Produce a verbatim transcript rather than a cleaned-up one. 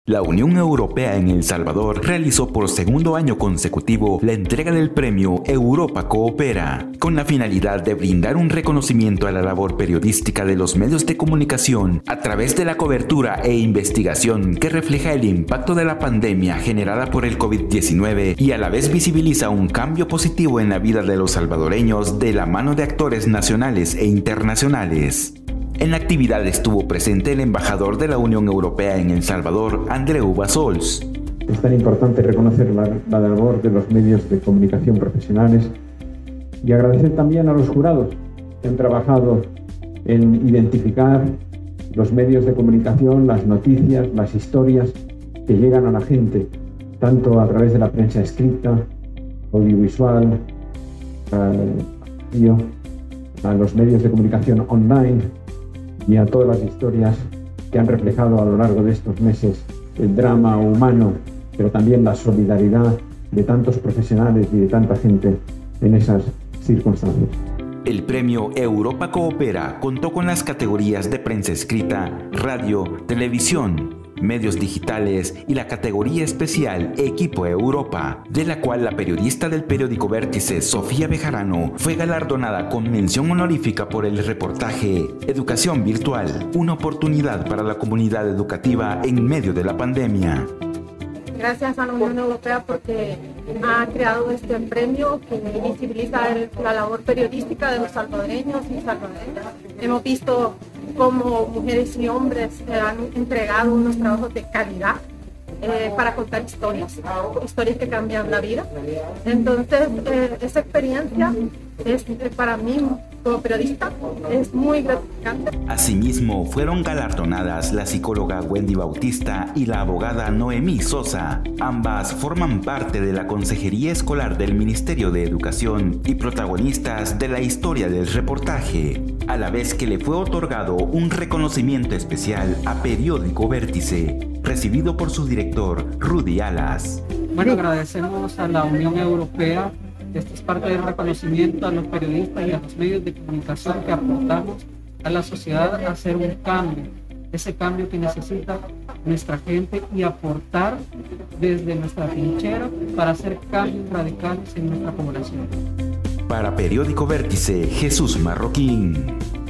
La Unión Europea en El Salvador realizó por segundo año consecutivo la entrega del premio Europa Coopera, con la finalidad de brindar un reconocimiento a la labor periodística de los medios de comunicación a través de la cobertura e investigación que refleja el impacto de la pandemia generada por el COVID diecinueve y a la vez visibiliza un cambio positivo en la vida de los salvadoreños de la mano de actores nacionales e internacionales. En la actividad estuvo presente el embajador de la Unión Europea en El Salvador, Andreu Bassols. Es tan importante reconocer la, la labor de los medios de comunicación profesionales y agradecer también a los jurados que han trabajado en identificar los medios de comunicación, las noticias, las historias que llegan a la gente, tanto a través de la prensa escrita, audiovisual, a, a los medios de comunicación online, y a todas las historias que han reflejado a lo largo de estos meses el drama humano, pero también la solidaridad de tantos profesionales y de tanta gente en esas circunstancias. El premio Europa Coopera contó con las categorías de prensa escrita, radio, televisión, medios digitales y la categoría especial Equipo Europa, de la cual la periodista del periódico Vértice, Sofía Bejarano, fue galardonada con mención honorífica por el reportaje Educación Virtual, una oportunidad para la comunidad educativa en medio de la pandemia. Gracias a la Unión Europea porque ha creado este premio que visibiliza el, la labor periodística de los salvadoreños y salvadoreñas. Hemos visto cómo mujeres y hombres han entregado unos trabajos de calidad eh, para contar historias, historias que cambian la vida. Entonces, eh, esa experiencia es eh, para mí, como periodista, es muy gratificante. Asimismo, fueron galardonadas la psicóloga Wendy Bautista y la abogada Noemí Sosa. Ambas forman parte de la Consejería Escolar del Ministerio de Educación y protagonistas de la historia del reportaje, a la vez que le fue otorgado un reconocimiento especial a Periódico Vértice, recibido por su director, Rudy Alas. Bueno, agradecemos a la Unión Europea. Esto es parte del reconocimiento a los periodistas y a los medios de comunicación que aportamos a la sociedad a hacer un cambio, ese cambio que necesita nuestra gente y aportar desde nuestra trinchera para hacer cambios radicales en nuestra población. Para Periódico Vértice, Jesús Marroquín.